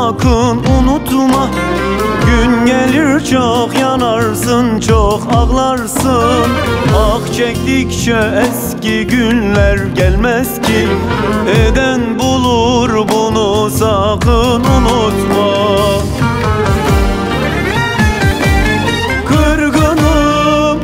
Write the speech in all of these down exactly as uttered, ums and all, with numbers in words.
sakın unutma. Gün gelir çok yanarsın, çok ağlarsın. Ah çektikçe eski günler gelmez ki. Eden bulur bunu, sakın unutma. Kırgınım,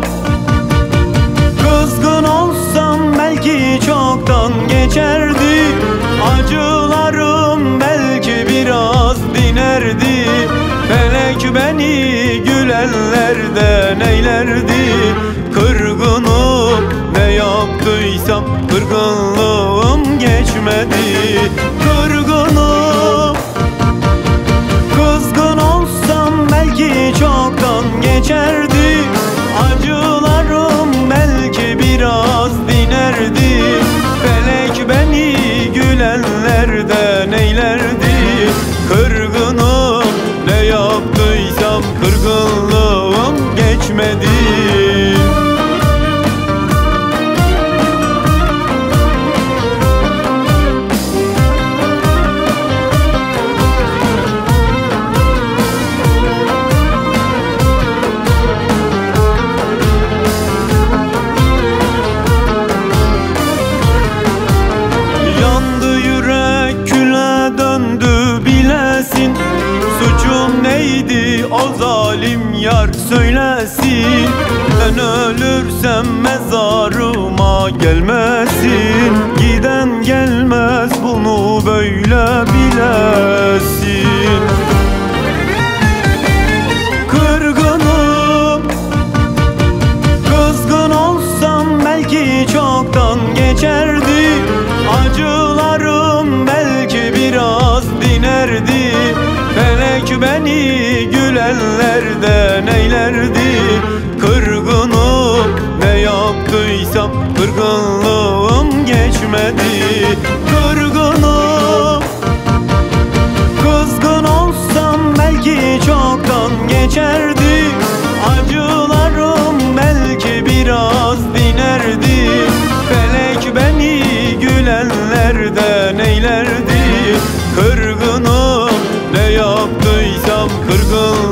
kızgın olsam belki çoktan geçerdi. Acılarım belki biraz dinerdi. Felek beni gülenlerden eylerdi. Kırgınım, ne yaptıysam kırgınlığım geçmedi. Kırgınım, kızgın olsam belki çoktan geçerdi. Acılarım belki biraz dinerdi. Felek beni gülenlerden eylerdi. Kırgınım, ne yaptıysam kırgınlığım geçmedi. Suçum neydi o zalim yar söylesin. Ben ölürsem mezarıma gelmesin. Giden gelmez bunu böyle bilesin. Kırgınım, kızgın olsam belki çoktan geçerdi. Acılarım belki biraz dinerdi. Felek beni gülenlerden eylerdi. Kırgınım, ne yaptıysam kırgınlığım geçmedi. Kırgınım, kızgın olsam belki çoktan geçerdi. Acılarım belki biraz dinerdi. Felek beni gülenlerden eylerdi. Kırgınım, ne yaptıysam kırgın